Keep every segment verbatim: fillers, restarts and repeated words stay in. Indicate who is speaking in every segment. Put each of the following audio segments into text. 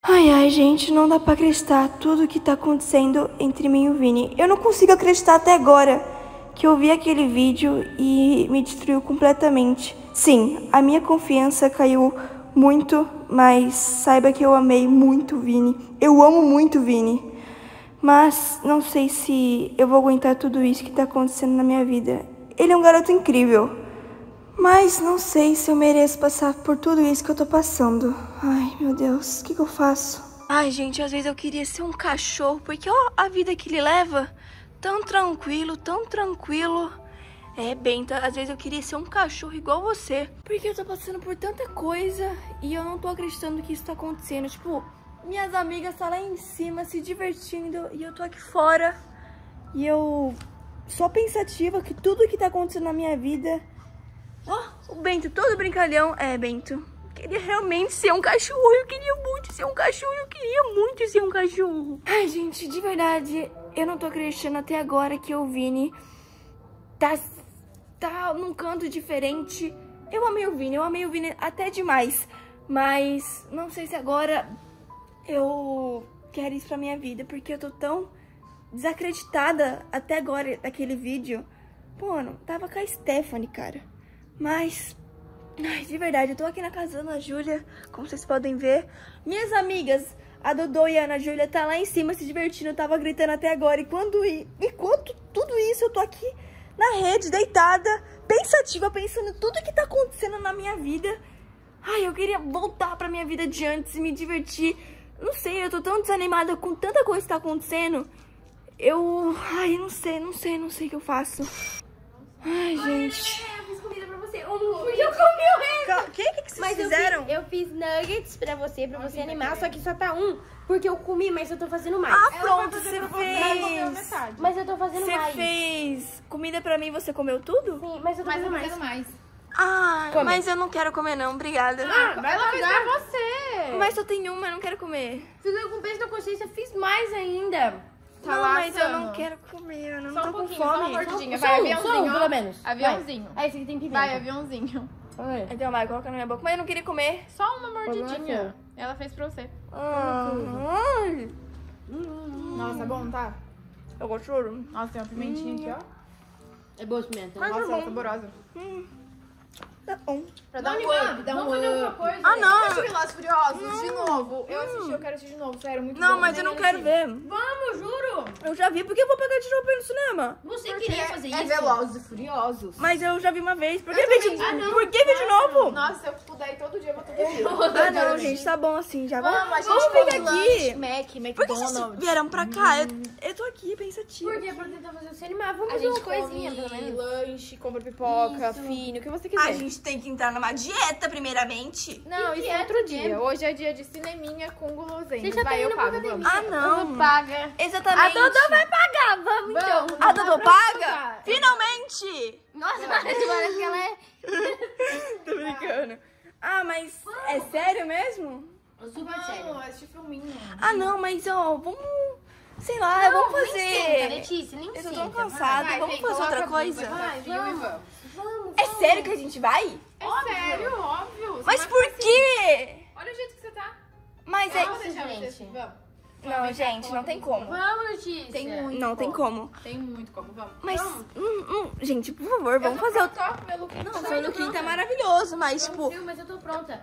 Speaker 1: Ai, ai, gente, não dá pra acreditar tudo que tá acontecendo entre mim e o Vini. Eu não consigo acreditar até agora que eu vi aquele vídeo e me destruiu completamente. Sim, a minha confiança caiu muito, mas saiba que eu amei muito o Vini. Eu amo muito o Vini. Mas não sei se eu vou aguentar tudo isso que tá acontecendo na minha vida. Ele é um garoto incrível. Mas não sei se eu mereço passar por tudo isso que eu tô passando. Ai, meu Deus, o que que eu faço? Ai, gente, às vezes eu queria ser um cachorro, porque ó, a vida que ele leva, tão tranquilo, tão tranquilo. É, Bento, às vezes eu queria ser um cachorro igual você. Porque eu tô passando por tanta coisa e eu não tô acreditando que isso tá acontecendo. Tipo, minhas amigas estão lá em cima se divertindo e eu tô aqui fora. E eu só pensativa que tudo que tá acontecendo na minha vida... Ó, oh, o Bento todo brincalhão. É, Bento, queria realmente ser um cachorro. Eu queria muito ser um cachorro. Eu queria muito ser um cachorro. Ai, gente, de verdade, eu não tô acreditando até agora que o Vini tá, tá num canto diferente. Eu amei o Vini, eu amei o Vini até demais. Mas não sei se agora eu quero isso pra minha vida, porque eu tô tão desacreditada até agora daquele vídeo. Pô, não tava com a Stephanie, cara. Mas, ai, de verdade, eu tô aqui na casa da Ana Júlia, como vocês podem ver. Minhas amigas, a Dodô e a Ana Júlia, tá lá em cima se divertindo, eu tava gritando até agora. E quando, enquanto tudo isso, eu tô aqui na rede, deitada, pensativa, pensando em tudo que tá acontecendo na minha vida. Ai, eu queria voltar pra minha vida de antes e me divertir. Não sei, eu tô tão desanimada com tanta coisa que tá acontecendo. Eu, ai, não sei, não sei, não sei o que eu faço. Ai, gente...
Speaker 2: Porque eu comi o resto.
Speaker 1: O que, que, que vocês
Speaker 2: mas
Speaker 1: fizeram?
Speaker 2: Eu fiz, eu fiz nuggets pra você, pra você animar, só que só tá um, porque eu comi, mas eu tô fazendo mais.
Speaker 1: Ah, pronto, você fez.
Speaker 2: Mas eu tô fazendo
Speaker 1: Você
Speaker 2: mais.
Speaker 1: Você fez comida pra mim e você comeu tudo?
Speaker 2: Sim, mas eu tô
Speaker 3: mas
Speaker 2: fazendo
Speaker 3: eu
Speaker 2: mais.
Speaker 3: tô mais.
Speaker 1: Ah,
Speaker 2: Come.
Speaker 1: mas eu não quero comer não, obrigada.
Speaker 3: Ah, vai lá pra você.
Speaker 1: Mas só tem uma, eu não quero comer.
Speaker 2: Fiquei com peso da consciência, fiz mais ainda.
Speaker 3: Tá
Speaker 1: não,
Speaker 3: lá
Speaker 1: mas eu
Speaker 3: assando.
Speaker 1: não quero comer, eu não
Speaker 3: Só
Speaker 1: tô
Speaker 3: um
Speaker 1: com
Speaker 3: pouquinho, só uma
Speaker 1: fome.
Speaker 3: mordidinha.
Speaker 2: Só
Speaker 3: Vai,
Speaker 2: um,
Speaker 3: aviãozinho,
Speaker 2: só um,
Speaker 3: ó.
Speaker 2: pelo menos.
Speaker 3: Aviãozinho.
Speaker 2: Ah, esse aqui tem pimenta.
Speaker 3: Vai, aviãozinho.
Speaker 2: Vai.
Speaker 1: Então vai, coloca na minha boca. Mas eu não queria comer.
Speaker 3: Só uma mordidinha. Ela fez pra você.
Speaker 1: Ah, ai.
Speaker 3: Nossa, é bom, tá?
Speaker 1: Eu gosto de ouro.
Speaker 3: Nossa, tem uma pimentinha aqui, ó.
Speaker 2: É boa essa pimenta.
Speaker 1: Mas
Speaker 3: Nossa,
Speaker 1: é
Speaker 3: ela é
Speaker 1: bom.
Speaker 3: saborosa.
Speaker 1: Hum. Tá bom.
Speaker 3: Pra dar um
Speaker 2: animar,
Speaker 3: up, dá um
Speaker 2: vamos fazer alguma
Speaker 3: up.
Speaker 2: coisa.
Speaker 1: Ah, não.
Speaker 3: Assistir Velozes e Furiosos de novo. Eu assisti, eu quero assistir de novo, sério, muito bom.
Speaker 1: Não, mas eu não quero ver.
Speaker 2: Vamos, juro.
Speaker 1: Eu já vi, por que eu vou pagar de novo pra ir no cinema?
Speaker 2: Você
Speaker 3: Porque
Speaker 2: queria fazer
Speaker 3: é
Speaker 2: isso?
Speaker 3: Velozes e Furiosos.
Speaker 1: Mas eu já vi uma vez. Por que
Speaker 3: Eu
Speaker 1: ver
Speaker 3: também
Speaker 1: de,
Speaker 3: já vi.
Speaker 1: por que ver de novo?
Speaker 3: Nossa, se eu puder ir todo dia, eu vou todo dia.
Speaker 1: Ah, não, gente, tá bom assim, já vamos.
Speaker 3: Vamos, a gente
Speaker 1: Vamos
Speaker 3: come
Speaker 1: ficar
Speaker 3: lanche,
Speaker 1: aqui.
Speaker 3: Mac,
Speaker 1: Por que vocês
Speaker 3: McDonald's.
Speaker 1: vieram pra cá? Eu, eu tô aqui, pensativa.
Speaker 2: Por quê? Pra tentar fazer você animar. Vamos
Speaker 3: A
Speaker 2: fazer
Speaker 3: gente
Speaker 2: uma coisinha,
Speaker 3: come
Speaker 2: pelo menos.
Speaker 3: lanche, compra pipoca, fino, o que você quiser.
Speaker 1: A gente tem que entrar numa dieta, primeiramente.
Speaker 3: Não,
Speaker 2: Que
Speaker 3: isso
Speaker 2: que
Speaker 3: é
Speaker 2: é
Speaker 3: outro
Speaker 2: outro
Speaker 3: dia. Hoje é dia de cineminha com guloseimas.
Speaker 2: Você já tá
Speaker 3: Vai, eu
Speaker 2: indo pra
Speaker 3: pago,
Speaker 2: academia.
Speaker 3: vamos.
Speaker 1: Ah, não.
Speaker 2: Paga.
Speaker 1: Exatamente.
Speaker 2: A Dodô vai pagar, vamos então.
Speaker 3: Vamos.
Speaker 1: A Dodô
Speaker 3: Dá pra
Speaker 1: paga?
Speaker 3: pagar.
Speaker 1: Finalmente!
Speaker 2: Nossa, parece, parece que ela é...
Speaker 1: Tô brincando. Ah, mas é sério mesmo?
Speaker 2: Super sério.
Speaker 3: Vamos, assistir filminho.
Speaker 1: Ah, não, mas ó, vamos... Sei lá, vamos
Speaker 2: Nem
Speaker 1: fazer...
Speaker 2: senta, Letícia, nem
Speaker 1: Eu tô
Speaker 2: senta.
Speaker 1: tão cansada,
Speaker 3: Vai,
Speaker 1: vamos
Speaker 3: vem,
Speaker 1: fazer
Speaker 3: coloca
Speaker 1: outra
Speaker 3: a
Speaker 1: coisa?
Speaker 3: blusa,
Speaker 2: Vai,
Speaker 3: fio e
Speaker 2: vamos.
Speaker 3: vamos.
Speaker 2: Vamos,
Speaker 1: É sério que a gente vai?
Speaker 3: É sério, óbvio. Você
Speaker 1: Mas
Speaker 3: vai
Speaker 1: por
Speaker 3: ficar
Speaker 1: quê?
Speaker 3: assim. Olha o jeito que você tá.
Speaker 1: Mas é...
Speaker 3: Vamos deixar você
Speaker 2: gente.
Speaker 3: assim, vamos.
Speaker 1: Não, gente, não tem como.
Speaker 2: Vamos, Letícia.
Speaker 3: Tem muito
Speaker 1: Não tem como.
Speaker 3: Tem muito como, vamos.
Speaker 1: Mas,
Speaker 2: Vamos.
Speaker 1: hum, hum, gente, por favor, vamos fazer
Speaker 3: o
Speaker 1: o...
Speaker 3: top pelo
Speaker 1: Não,
Speaker 2: tô
Speaker 1: o seu
Speaker 2: indo
Speaker 1: lookinho tá
Speaker 2: pronta.
Speaker 1: maravilhoso, mas,
Speaker 2: Vamos,
Speaker 1: tipo...
Speaker 2: Sil, mas eu tô pronta.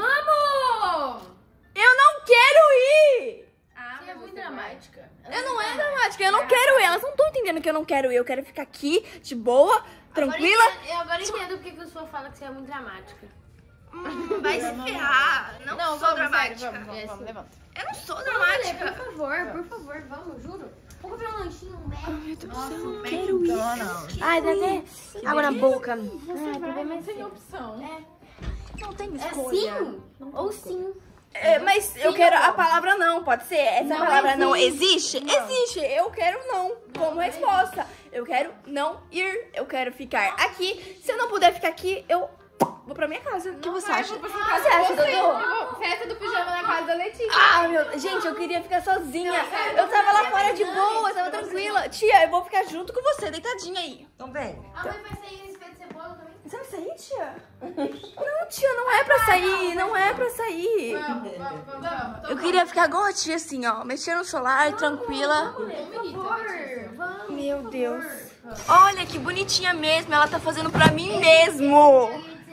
Speaker 2: Vamos!
Speaker 1: Eu não quero ir!
Speaker 3: Ah,
Speaker 2: Você é muito dramática.
Speaker 1: Eu não é dramática, eu não quero ir. Elas não estão entendendo que eu não quero ir. Eu quero ficar aqui, de boa, tranquila.
Speaker 2: Agora, eu agora entendo porque que o senhor fala que você é muito dramática.
Speaker 1: Hum, vai se ferrar. Não,
Speaker 3: Não,
Speaker 1: sou
Speaker 3: vamos,
Speaker 1: dramática.
Speaker 3: sério, vamos, vamos,
Speaker 2: É,
Speaker 3: vamos,
Speaker 2: sim.
Speaker 3: levanta.
Speaker 1: Eu não sou
Speaker 2: Olha,
Speaker 1: dramática.
Speaker 2: por favor, por favor, vamos, juro. Vamos comprar um lanchinho, um Mac.
Speaker 1: Meu Deus do
Speaker 2: Nossa,
Speaker 1: céu,
Speaker 2: um
Speaker 1: eu
Speaker 2: Mac.
Speaker 1: quero ir.
Speaker 2: Ai, dá até água na boca.
Speaker 3: Você
Speaker 2: Ai,
Speaker 3: vai,
Speaker 2: bebê,
Speaker 3: não
Speaker 2: mas
Speaker 3: tem
Speaker 2: é
Speaker 3: opção.
Speaker 1: Não tem
Speaker 2: É
Speaker 1: escolha.
Speaker 2: sim ou sim.
Speaker 1: É, mas eu
Speaker 2: Sim
Speaker 1: quero
Speaker 2: ou não?
Speaker 1: a palavra não, pode ser? Essa
Speaker 2: Não
Speaker 1: palavra não
Speaker 2: existe.
Speaker 1: existe? Existe. Eu quero não como resposta. Eu quero não ir. Eu quero ficar aqui. Se eu não puder ficar aqui, eu vou pra minha casa. O que você
Speaker 3: vai,
Speaker 1: acha?
Speaker 3: vou
Speaker 1: O
Speaker 3: pra
Speaker 1: que
Speaker 3: sua
Speaker 1: você
Speaker 3: casa.
Speaker 1: acha,
Speaker 3: Você,
Speaker 1: Dodô?
Speaker 3: eu vou- Festa do pijama na casa da Letícia.
Speaker 1: Ah, meu... Gente, eu queria ficar sozinha. Eu tava lá fora de boa, eu tava tranquila. Tia, eu vou ficar junto com você, deitadinha aí. Então vem.
Speaker 2: A mãe vai sair esse pé de cebola também?
Speaker 1: Você vai sair, tia? Não, tia, não é pra sair, não é pra sair.
Speaker 3: Vamos, vamos, vamos, vamos.
Speaker 1: Eu queria ficar igual a tia, assim, ó, mexendo no celular, tranquila.
Speaker 2: Por favor, vamos.
Speaker 1: Meu Deus. Olha que bonitinha mesmo, ela tá fazendo pra mim mesmo.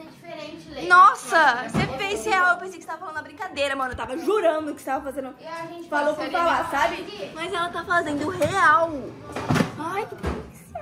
Speaker 1: Nossa, você fez real, eu pensei que você tava falando na brincadeira, mano. Eu tava jurando que você tava fazendo. Falou por falar, sabe? Mas ela tá fazendo real. Ai, que delícia.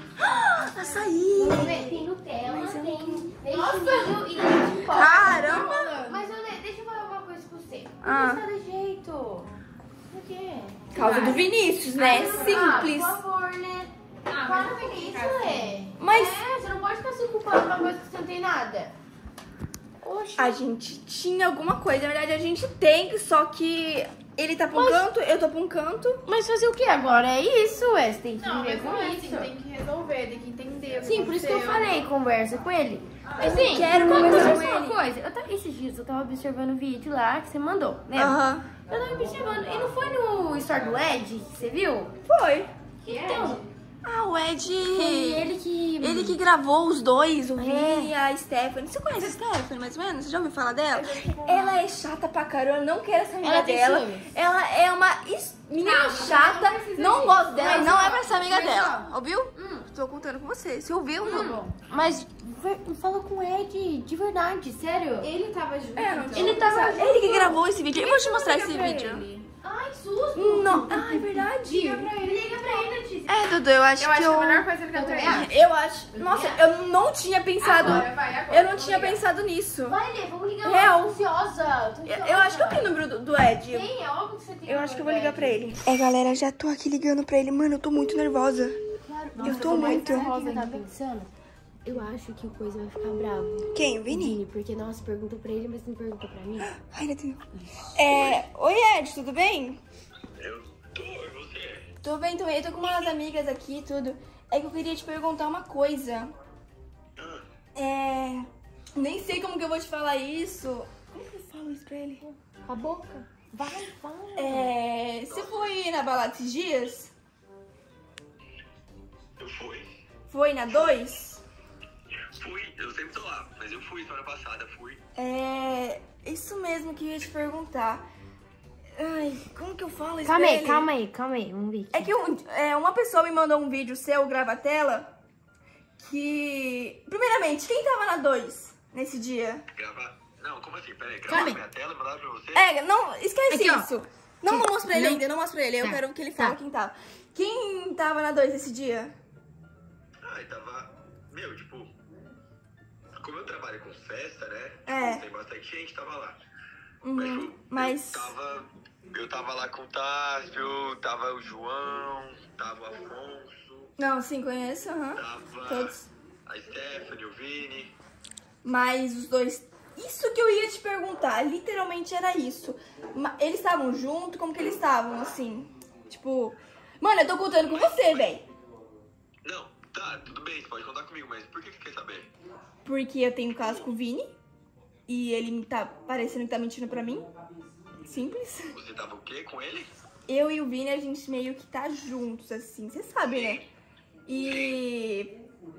Speaker 1: Açaí.
Speaker 2: Tem Nutella, tem leite
Speaker 3: Nossa.
Speaker 2: ninho e leite em pó.
Speaker 1: Caramba.
Speaker 2: Mas eu, deixa eu falar uma coisa com você.
Speaker 1: Ah.
Speaker 2: Não está de jeito. Por quê?
Speaker 1: Causa do Vinícius, né? Simples.
Speaker 2: Ah, por favor, né? Ah, para com isso, é.
Speaker 1: Mas-
Speaker 2: É, você não pode ficar se culpando por uma coisa que você não tem nada. Oxe.
Speaker 1: A gente tinha alguma coisa, na verdade a gente tem, só que ele tá pra um canto, eu tô pra um canto.
Speaker 2: Mas fazer o que agora? É isso, ué. Você tem que
Speaker 3: Não,
Speaker 2: viver
Speaker 3: mas
Speaker 2: com
Speaker 3: não é
Speaker 2: isso.
Speaker 3: assim, tem que resolver, tem que entender. o que
Speaker 2: Sim, por isso que eu
Speaker 3: aconteceu.
Speaker 2: falei, conversa com ele. Mas sim,
Speaker 1: quero
Speaker 2: quando
Speaker 1: conversar
Speaker 2: você
Speaker 1: com
Speaker 2: uma
Speaker 1: ele.
Speaker 2: coisa, eu tava, esses dias eu tava observando o vídeo lá que você mandou, né?
Speaker 1: Aham.
Speaker 2: Eu tava observando, e não foi no story do Ed que você viu?
Speaker 1: Foi.
Speaker 2: Então,
Speaker 1: Ah, o Ed.
Speaker 2: foi ele que...
Speaker 1: Ele que gravou os dois, o
Speaker 2: É.
Speaker 1: Vini e a Stephanie. Você conhece a Stephanie, mais ou menos? Você já ouviu falar dela? Ela é chata pra caramba, eu não quero essa amiga
Speaker 2: Ela tem
Speaker 1: dela.
Speaker 2: ciúmes.
Speaker 1: Ela é uma es- menina
Speaker 3: Calma,
Speaker 1: chata,
Speaker 3: não precisa
Speaker 1: não
Speaker 3: disso.
Speaker 1: gosto dela,
Speaker 3: Mas,
Speaker 1: não
Speaker 3: ó,
Speaker 1: é pra ser amiga
Speaker 3: mas,
Speaker 1: dela. Ouviu?
Speaker 2: Hum.
Speaker 1: Tô contando com você. Se ouviu, não.
Speaker 2: Mas foi- fala com o Ed, de verdade, sério.
Speaker 3: Ele tava junto.
Speaker 1: É, não
Speaker 3: então.
Speaker 1: tinha
Speaker 2: Ele tava
Speaker 1: pensado. Ele que gravou esse vídeo. Eu vou te mostrar esse vídeo.
Speaker 2: Ai, susto.
Speaker 1: Não. Ah, é verdade.
Speaker 2: Liga pra ele, liga pra ele, Letícia.
Speaker 1: É, Dudu, eu acho
Speaker 3: Eu
Speaker 1: que
Speaker 3: acho que
Speaker 1: eu...
Speaker 3: a melhor coisa é ele cantar é.
Speaker 1: Eu acho... Nossa, eu não tinha pensado...
Speaker 3: Agora, vai, agora.
Speaker 1: Eu não
Speaker 3: vamos
Speaker 1: tinha
Speaker 3: ligar.
Speaker 1: pensado nisso.
Speaker 2: Vai, Lê, vamos ligar
Speaker 1: Real.
Speaker 2: lá, tô ansiosa. Tô
Speaker 1: Eu,
Speaker 2: ansiosa.
Speaker 1: eu acho que eu tenho o número do, do Ed.
Speaker 2: Tem, é óbvio que você tem.
Speaker 1: Eu acho que eu vou ligar pra ele. É, galera, já tô aqui ligando pra ele. Mano, eu tô muito nervosa.
Speaker 2: Claro.
Speaker 1: Eu tô muito.
Speaker 2: Sabe o que eu tava pensando? Eu acho que o Coisa vai ficar bravo.
Speaker 1: Quem? O Vini?
Speaker 2: Vini, porque, nossa, perguntou pra ele, mas não perguntou pra mim.
Speaker 1: Ai, não tenho... É... Oi, Ed, tudo bem?
Speaker 4: Eu tô, e você?
Speaker 1: Tô bem também. Eu tô com umas amigas aqui e tudo. É que eu queria te perguntar uma coisa.
Speaker 4: Ah,
Speaker 1: É... Nem sei como que eu vou te falar isso. Como que eu falo isso pra ele?
Speaker 2: Com a boca. Vai, fala.
Speaker 1: É... Você foi na balada esses dias?
Speaker 4: eu fui.
Speaker 1: Foi na dois?
Speaker 4: Fui, eu sempre tô lá, mas eu fui semana passada, fui.
Speaker 1: É... Isso mesmo que eu ia te perguntar. Ai, como que eu falo isso
Speaker 2: Calma
Speaker 1: pra
Speaker 2: aí,
Speaker 1: ele?
Speaker 2: calma aí, calma aí. Vamos ver.
Speaker 1: É que um- é, uma pessoa me mandou um vídeo seu, grava-tela, que... Primeiramente, quem tava na dois nesse dia?
Speaker 4: Gravar. Não, como assim? Pera aí,
Speaker 2: Calma
Speaker 4: gravar
Speaker 2: aí.
Speaker 4: minha tela, mandar pra você?
Speaker 1: É, não, esquece
Speaker 2: Aqui, ó.
Speaker 1: isso. Não, não mostra pra ele
Speaker 2: Não.
Speaker 1: ainda, não mostra pra ele. Eu
Speaker 2: Tá.
Speaker 1: quero que ele
Speaker 2: Tá.
Speaker 1: fale quem tava. Quem tava na dois nesse dia?
Speaker 4: Ai, tava. Meu, tipo. Como eu trabalho com festa, né?
Speaker 1: É.
Speaker 4: Tem bastante gente, tava lá.
Speaker 1: Uhum,
Speaker 4: Mas, tipo,
Speaker 1: mas...
Speaker 4: Eu tava. Eu tava lá com o Tássio, tava o João, tava o Afonso,
Speaker 1: Não, sim, conheço, aham.
Speaker 4: tava
Speaker 1: Todos.
Speaker 4: a Stephanie, o Vini.
Speaker 1: Mas os dois... Isso que eu ia te perguntar, literalmente era isso. Ma- Eles estavam juntos, como que eles estavam, assim? Tipo... Mano, eu tô contando com você, véi.
Speaker 4: Não, tá, tudo bem, você pode contar comigo, mas por que você quer saber?
Speaker 1: Porque eu tenho caso com o Vini. E ele me tá parecendo que tá mentindo pra mim. Simples.
Speaker 4: Você tava o quê com ele?
Speaker 1: Eu e o Vini, a gente meio que tá juntos, assim. Você sabe, né? E...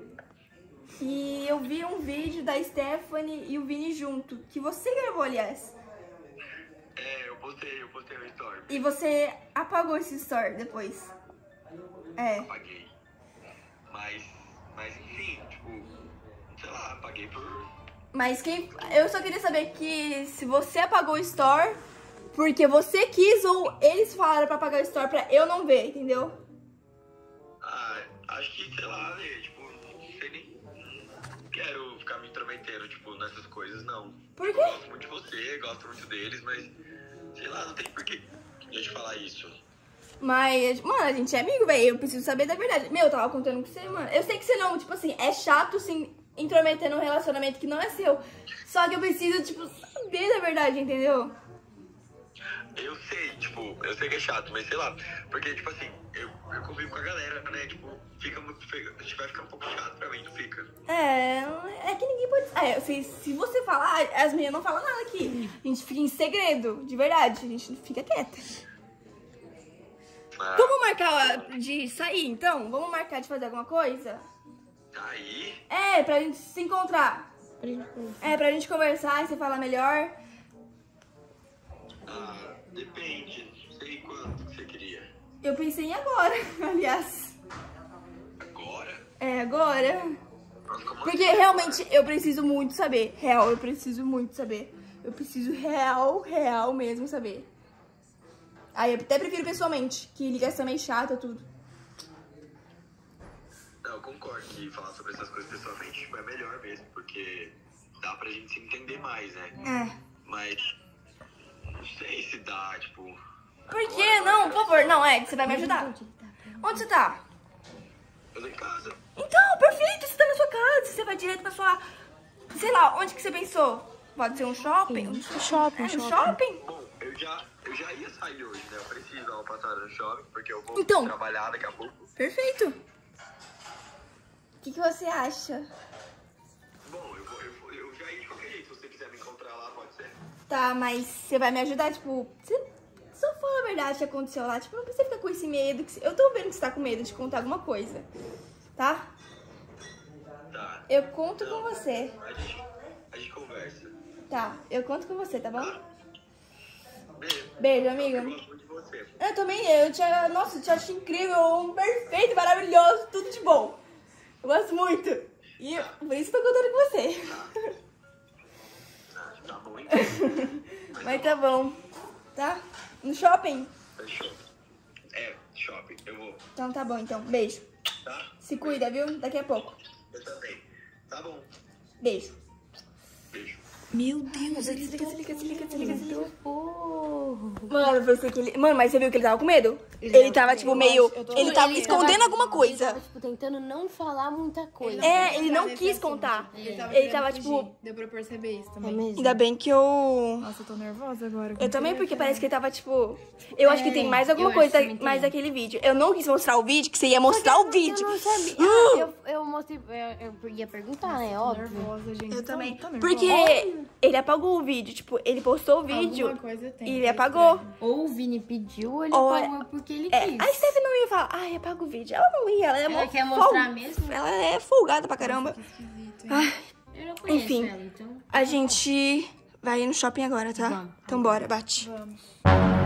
Speaker 1: E eu vi um vídeo da Stephanie e o Vini junto. Que você gravou, aliás.
Speaker 4: É, eu postei, eu postei no story.
Speaker 1: E você apagou esse story depois. É.
Speaker 4: Apaguei. Mas, mas enfim, tipo, sei lá, apaguei por...
Speaker 1: Mas quem... Eu só queria saber que se você apagou o story porque você quis ou eles falaram pra apagar o story pra eu não ver, entendeu?
Speaker 4: Ah, acho que, sei lá, né, tipo, não sei nem... Não quero ficar me intrometendo, tipo, nessas coisas, não.
Speaker 1: Por
Speaker 4: Eu
Speaker 1: quê?
Speaker 4: gosto muito de você, gosto muito deles, mas, sei lá, não tem por que eu te falar isso.
Speaker 1: Mas, mano, a gente é amigo, velho. Eu preciso saber da verdade. Meu, eu tava contando com você, mano. Eu sei que você não, tipo assim, é chato se intrometer num relacionamento que não é seu. Só que eu preciso, tipo, saber da verdade, entendeu?
Speaker 4: Eu sei, tipo, eu sei que é chato, mas sei lá, porque, tipo assim, eu, eu convivo com a galera, né, tipo, fica muito, fica, vai ficar um pouco chato pra mim, não fica?
Speaker 1: É, é que ninguém pode... É, se, se você falar, as meninas não falam nada aqui. A gente fica em segredo, de verdade. A gente fica quieta.
Speaker 4: Ah,
Speaker 1: Vamos marcar de sair, então? Vamos marcar de fazer alguma coisa?
Speaker 4: Sair?
Speaker 1: É, pra gente se encontrar.
Speaker 2: Pra gente conversar.
Speaker 1: É, pra gente conversar e você falar melhor.
Speaker 4: Ah, depende. Não sei quanto que você queria.
Speaker 1: Eu pensei em agora, aliás.
Speaker 4: Agora?
Speaker 1: É, agora.
Speaker 4: Nossa, como
Speaker 1: Porque
Speaker 4: assim?
Speaker 1: realmente eu preciso muito saber. Real, eu preciso muito saber. Eu preciso real, real mesmo saber. Aí eu até prefiro pessoalmente, que ligação é meio chata, tudo.
Speaker 4: Não, eu concordo que falar sobre essas coisas pessoalmente tipo, é melhor mesmo, porque dá pra gente se entender mais, né?
Speaker 1: É.
Speaker 4: Mas não sei se dá, tipo.
Speaker 1: Por que não? Por favor, não, Ed, você vai me ajudar. Onde você tá?
Speaker 4: Eu tô em casa.
Speaker 1: Então, perfeito, você tá na sua casa, você vai direto pra sua... Sei lá, onde que você pensou? Pode ser um shopping? Um
Speaker 2: shopping,
Speaker 1: É, um
Speaker 2: shopping.
Speaker 1: shopping?
Speaker 4: Bom, eu já, eu já ia sair hoje, né? Eu preciso dar uma passada no shopping, porque eu vou
Speaker 1: Então.
Speaker 4: trabalhar daqui a pouco.
Speaker 1: Perfeito. O que, que você acha?
Speaker 4: Bom, eu, vou, eu, vou, eu já ia de qualquer jeito. Se você quiser me encontrar lá, pode ser.
Speaker 1: Tá, mas você vai me ajudar, tipo... Você só fala a verdade que aconteceu lá. Tipo, não precisa ficar com esse medo. Que você... Eu tô vendo que você tá com medo de contar alguma coisa. Tá?
Speaker 4: Tá.
Speaker 1: Eu conto
Speaker 4: Não,
Speaker 1: com você.
Speaker 4: A gente, a gente conversa.
Speaker 1: Tá, eu conto com você, tá bom?
Speaker 4: Beijo.
Speaker 1: Beijo,
Speaker 4: Eu
Speaker 1: amiga.
Speaker 4: gosto muito de você.
Speaker 1: Eu também, eu te, nossa, eu te acho incrível, um perfeito, maravilhoso, tudo de bom. Eu gosto muito. E por isso que eu tô contando com você.
Speaker 4: Ah, tá bom, então.
Speaker 1: Mas tá bom. Tá? No shopping?
Speaker 4: Fechou. É, shopping. Eu vou.
Speaker 1: Então tá bom, então. Beijo.
Speaker 4: Tá?
Speaker 1: Se cuida, viu? Daqui a pouco.
Speaker 4: Eu também. Tá bom.
Speaker 1: Beijo.
Speaker 4: Beijo.
Speaker 1: Meu Deus, ele desliga, desliga, desliga, desliga, desliga.
Speaker 2: Porra.
Speaker 1: Mano, eu pensei que ele... Mano, mas você viu que ele tava com medo? Ele, tava, tipo, meio... Ele tava
Speaker 2: Ele
Speaker 1: escondendo
Speaker 2: tava-
Speaker 1: alguma
Speaker 2: Ele
Speaker 1: coisa.
Speaker 2: tava, tipo, tentando não falar muita coisa.
Speaker 1: É, ele não
Speaker 3: Nesse
Speaker 1: quis
Speaker 3: assunto.
Speaker 1: contar.
Speaker 3: Ele tava,
Speaker 1: Ele
Speaker 3: querendo
Speaker 1: tava,
Speaker 3: fugir.
Speaker 1: tipo...
Speaker 3: Deu pra perceber isso
Speaker 2: É
Speaker 3: também.
Speaker 2: mesmo?
Speaker 1: Ainda bem que eu...
Speaker 3: Nossa, eu tô nervosa agora. com
Speaker 1: Eu também,
Speaker 3: o
Speaker 1: porque
Speaker 3: telefone.
Speaker 1: parece que ele tava, tipo... Eu acho que tem mais alguma
Speaker 2: eu acho
Speaker 1: coisa
Speaker 2: que também tem.
Speaker 1: mais daquele vídeo. Eu não quis mostrar o vídeo, que você ia mostrar o vídeo.
Speaker 2: Eu não sabia.
Speaker 1: Uh!
Speaker 2: Ah, eu, eu mostrei. Eu, eu ia perguntar, né?
Speaker 3: Tô
Speaker 2: Óbvio.
Speaker 3: nervosa, gente.
Speaker 1: Eu
Speaker 3: Tô-
Speaker 1: também.
Speaker 3: tô nervosa.
Speaker 1: Porque ele apagou o vídeo, tipo, ele postou o vídeo
Speaker 3: Alguma coisa tem,
Speaker 1: e ele
Speaker 3: tá
Speaker 1: apagou.
Speaker 3: estranho.
Speaker 2: Ou o Vini pediu, ou ele
Speaker 1: Ou
Speaker 2: apagou porque ele
Speaker 1: É,
Speaker 2: quis.
Speaker 1: a Steph não ia falar, ai, apaga o vídeo. Ela não ia, ela é
Speaker 2: Ela
Speaker 1: mó
Speaker 2: quer
Speaker 1: fol-
Speaker 2: mostrar mesmo?
Speaker 1: Ela é folgada pra caramba.
Speaker 3: Que esquisito, hein?
Speaker 1: Ai,
Speaker 2: Eu não conheço
Speaker 1: Enfim.
Speaker 2: ela, então.
Speaker 1: a gente vai no shopping agora, tá?
Speaker 2: Vamos.
Speaker 1: Então bora, bate.
Speaker 3: Vamos.